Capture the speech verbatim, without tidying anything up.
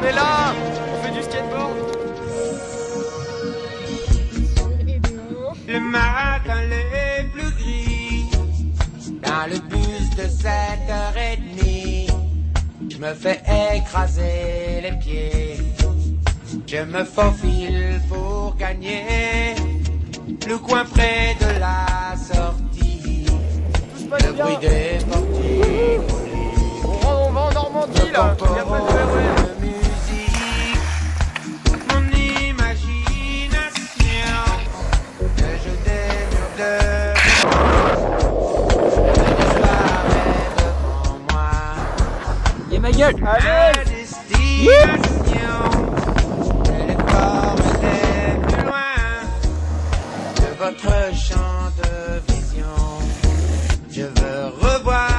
On est là. On fait du skateboard. Le matin les plus gris, dans le bus de sept heures trente, je me fais écraser les pieds. Je me faufile pour gagner le coin près de la sortie. Le bruit des portiques. On, on va en Normandie là. Il y a pas de R E R. de musique, mon imagination, que je démure de disparaît devant moi. Et ma gueule. Allez. La destination, elle est fort, elle est plus loin de votre champ de vision. Je veux revoir